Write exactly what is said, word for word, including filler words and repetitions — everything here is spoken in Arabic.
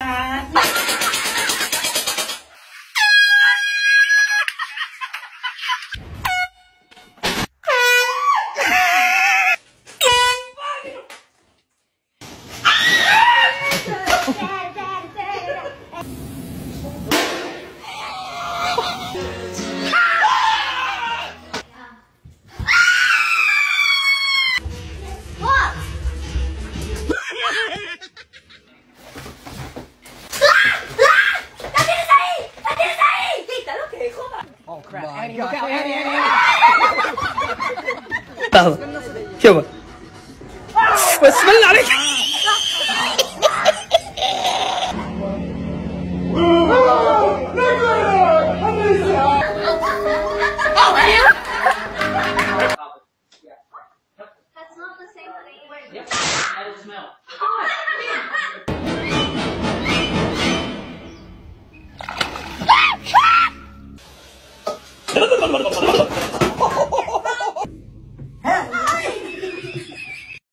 لحظة شوفوا بسم الله عليك. That's not the same thing. Yep, that'll smell.